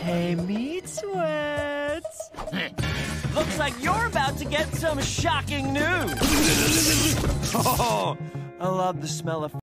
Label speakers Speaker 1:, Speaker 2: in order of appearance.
Speaker 1: Hey, meat sweats.
Speaker 2: Looks like you're about to get some shocking news. Oh, I love the smell of